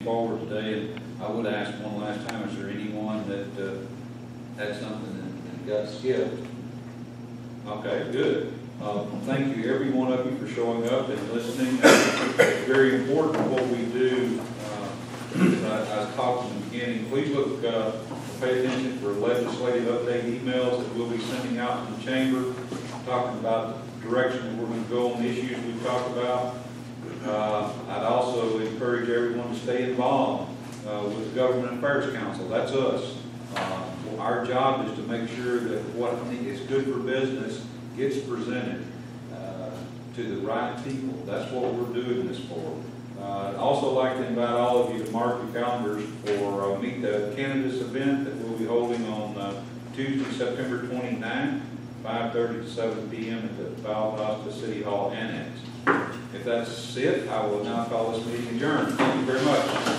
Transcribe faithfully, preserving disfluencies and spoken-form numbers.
forward today, and I would ask one last time, is there anyone that uh, had something and, and got skipped? Okay, good. Uh, thank you, every one of you, for showing up and listening. Uh, it's very important what we do. Uh, I, I talked in the beginning. Please look, uh, pay attention for legislative update emails that we'll be sending out to the chamber, talking about the direction that we're going to go on the issues we've talked about. Uh, I'd also encourage everyone to stay involved uh, with the Government Affairs Council. That's us. Uh, well, our job is to make sure that what I think is good for business gets presented uh, to the right people. That's what we're doing this for. Uh, I'd also like to invite all of you to mark your calendars for uh, Meet the Candidates event that we'll be holding on uh, Tuesday, September twenty-ninth, five thirty to seven p m at the Valdosta City Hall Annex. If that's it, I will now call this meeting adjourned. Thank you very much.